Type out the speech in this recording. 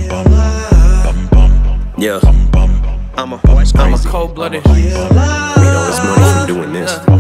Yeah, I'm a cold-blooded. Made all this money from doing this.